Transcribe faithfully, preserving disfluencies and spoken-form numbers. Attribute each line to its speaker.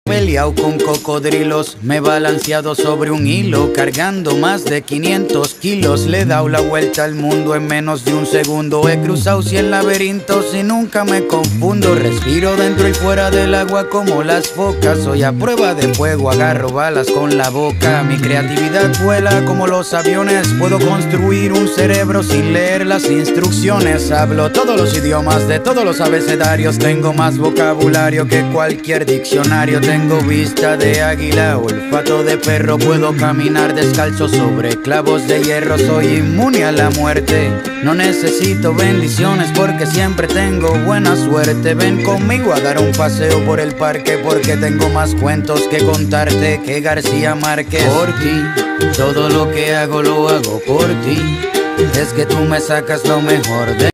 Speaker 1: Peleado con cocodrilos, me he balanceado sobre un hilo, cargando más de quinientos kilos. Le he dado la vuelta al mundo en menos de un segundo. He cruzado cien laberintos y nunca me confundo. Respiro dentro y fuera del agua como las focas. Soy a prueba de fuego, agarro balas con la boca. Mi creatividad vuela como los aviones. Puedo construir un cerebro sin leer las instrucciones. Hablo todos los idiomas de todos los abecedarios. Tengo más vocabulario que cualquier diccionario. Tengo vista de águila, olfato de perro. Puedo caminar descalzo sobre clavos de hierro. Soy inmune a la muerte. No necesito bendiciones porque siempre tengo buena suerte. Ven conmigo a dar un paseo por el parque, porque tengo más cuentos que contarte que García Márquez. Por ti, todo lo que hago lo hago por ti. Es que tú me sacas lo mejor de